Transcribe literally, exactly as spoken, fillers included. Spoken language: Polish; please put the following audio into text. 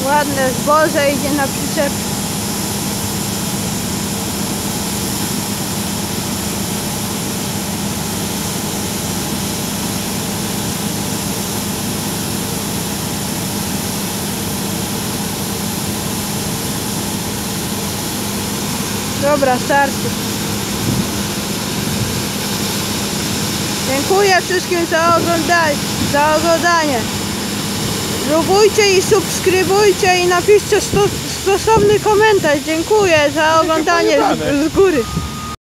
Ładne zboże idzie na przyczep. Dobra, starczy. Dziękuję wszystkim za oglądanie. Za oglądanie. Lubujcie i subskrybujcie i napiszcie sto, stosowny komentarz. Dziękuję za oglądanie z, z góry.